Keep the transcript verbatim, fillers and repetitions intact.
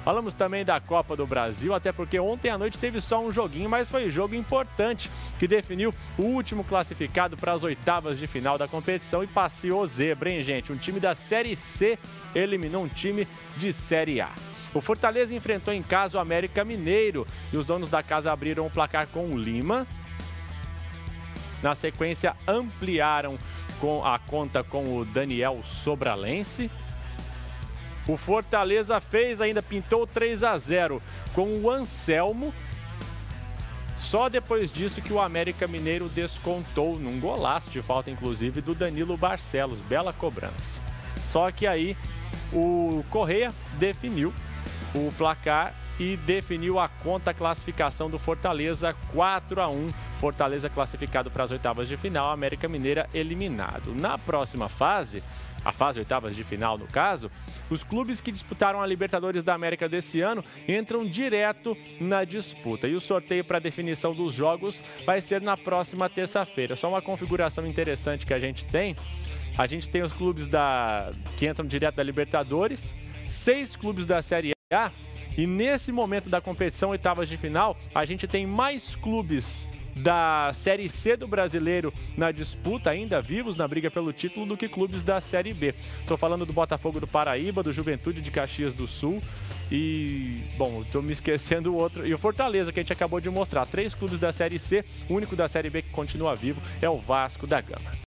Falamos também da Copa do Brasil, até porque ontem à noite teve só um joguinho, mas foi jogo importante que definiu o último classificado para as oitavas de final da competição e passeou zebra, hein, gente? Um time da Série C eliminou um time de Série A. O Fortaleza enfrentou em casa o América Mineiro e os donos da casa abriram o placar com o Lima. Na sequência, ampliaram com a conta com o Daniel Sobralense. O Fortaleza fez, ainda pintou três a zero com o Anselmo. Só depois disso que o América Mineiro descontou num golaço de falta, inclusive, do Danilo Barcelos. Bela cobrança. Só que aí o Correia definiu o placar e definiu a conta, a classificação do Fortaleza quatro a um. Fortaleza classificado para as oitavas de final, América Mineira eliminado. Na próxima fase, a fase oitavas de final no caso, os clubes que disputaram a Libertadores da América desse ano entram direto na disputa. E o sorteio para definição dos jogos vai ser na próxima terça-feira. Só uma configuração interessante que a gente tem. A gente tem os clubes da... que entram direto da Libertadores, seis clubes da Série A, e nesse momento da competição, oitavas de final, a gente tem mais clubes da Série C do Brasileiro na disputa, ainda vivos na briga pelo título, do que clubes da Série B. Estou falando do Botafogo do Paraíba, do Juventude de Caxias do Sul e, bom, estou me esquecendo o outro. E o Fortaleza, que a gente acabou de mostrar. Três clubes da Série C, o único da Série B que continua vivo é o Vasco da Gama.